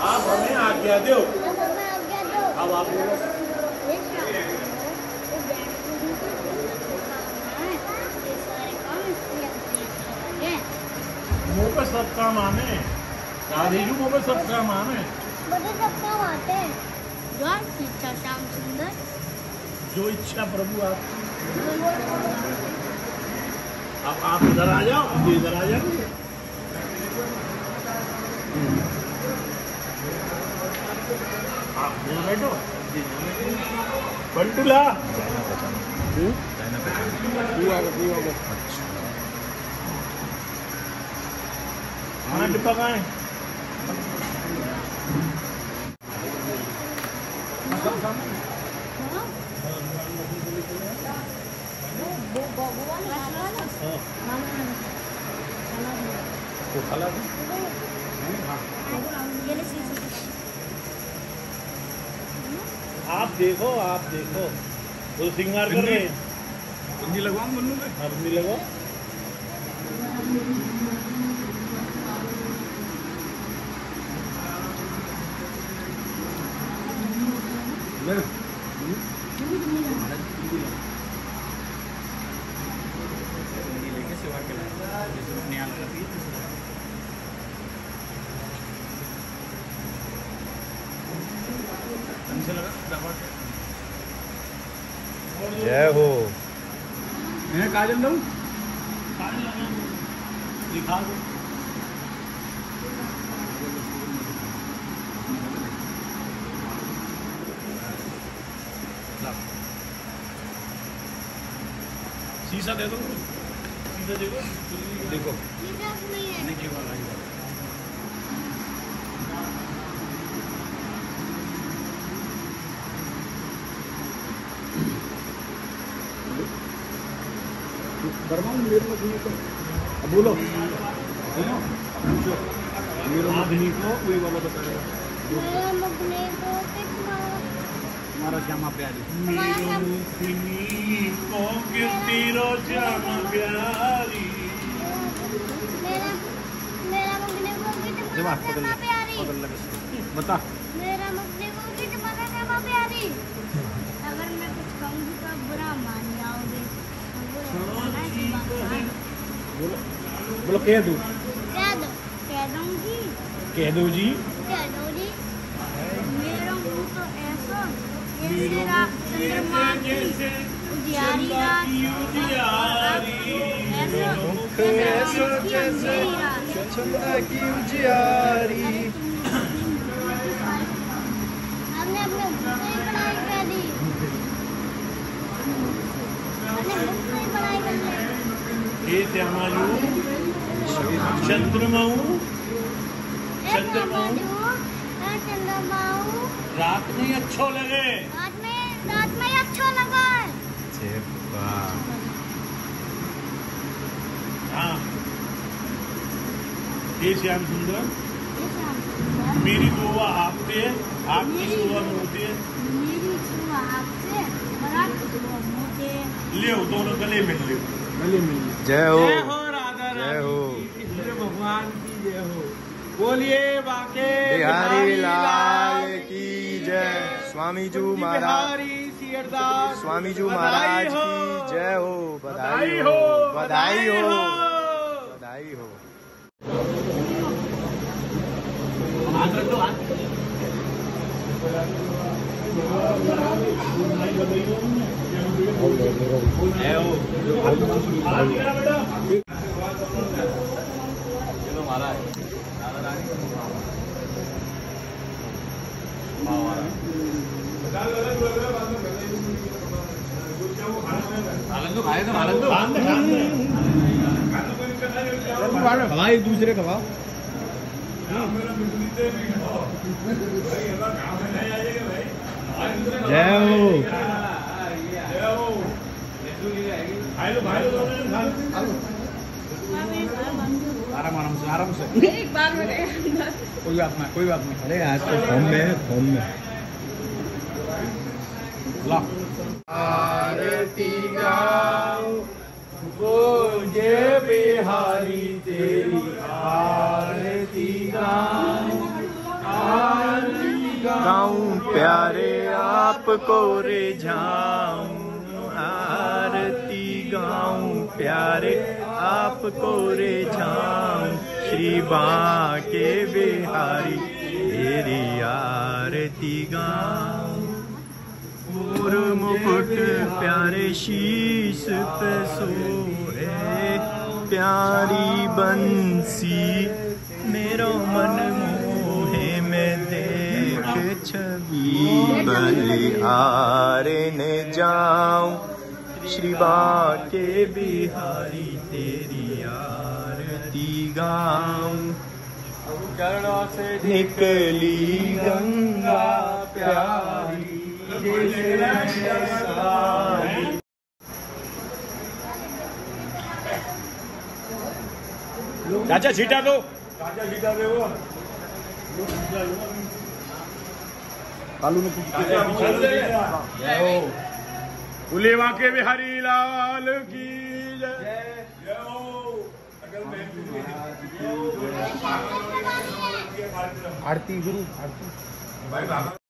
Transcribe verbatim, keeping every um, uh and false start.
आप हमें आज्ञा दो। अब आप बोलो। मुँह पे सब काम आने, राधे जी मुँह पे सब काम आने, मुझे सब काम आते हैं। जो इच्छा श्याम सुंदर, जो इच्छा प्रभु आपकी। अब आप इधर आ जाओ, अब इधर आ जाओ। आप यहाँ बैठो। बंटूला खाना डिब्बा कहाँ है? वो खाला भी? आप देखो, आप देखो, वो सिंगार कर रहे हैं। बिंदी लगवाऊं मन्नू पे? हाँ, बिंदी लगवाओ। लेके सेवा के लिए जय हो। मैं काजल दूं? काजल लगा दिखा दो। शीशा दे दो, शीशा देखो, देखो नहीं वाला है। मेरे मछली को अब बोलो, मेरे मछली को कोई बाबा बताएगा। हमारा श्यामा प्यारी, मेरो मुखनी को गिरतीरो श्यामा प्यारी। मेरा मेरा मुखनी को गिरतीरो श्यामा प्यारी। बता। मेरा मुखनी को गिरतीरो श्यामा प्यारी। अगर मैं कुछ कहूँगी तो आप बुरा मान जाओगे। बोलो बोलो, कह दो कह दो कह दूँगी कह दो जी कह दो जी। मेरा मुँह तो ऐसा मेरा चंद्रमा की उजियारी रात, ऐसा जैसे चंद्रमा की उजियारी। हमने अपने मुँह से ही पढ़ाई कर दी, हमने मुँह से ही पढ़ाई कर ली। हे श्यामाजू चंद्रमाऊ चंद्रमाऊ चंद्रमाऊ रात में अच्छो लगे, रात में रात में अच्छा लगा। हाँ हे श्याम सुंदर, मेरी दुआ आपसे, आपकी दुआ मोते, मेरी दुआ आपसे और आपकी दुआ मोते। ले दोनों गले मिल ले, गले मिल। जय हो, जय हो राधा जय हो, कृष्ण भगवान की जय हो। बोलिए बाके बिहारी लाल की जय। स्वामी जी महाराज, स्वामी जी महाराज की जय हो। बधाई हो, बधाई हो, बधाई हो। चलो महाराज खवा एक दूसरे खवा। जय हो, आराम आराम से, आराम से। एक बार में कोई बात नहीं, कोई बात नहीं। अरे आज तो फॉर्म में है, फॉर्म में। ला आरती गाओ बोझे बिहारी तेरी आरती गाओ। गाऊं प्यारे आपको रे जाऊं, आरती गाऊं प्यारे आपको रे जाऊं, श्री बांके बिहारी तेरी आरती गाऊं। और मुकुट प्यारे शीश पे सोए, प्यारी बंसी मेरो मन मोहे में देख छवि, बलिहारे ने जाऊं श्री बांके बिहारी तेरी आरती गाऊं। चरणों से निकली गंगा प्यारी, चाचा छीटा दो, चाचा छीटा दे वो कालू ने बोले बांके बिहारी लाल की जय। आरती गुरु आरती।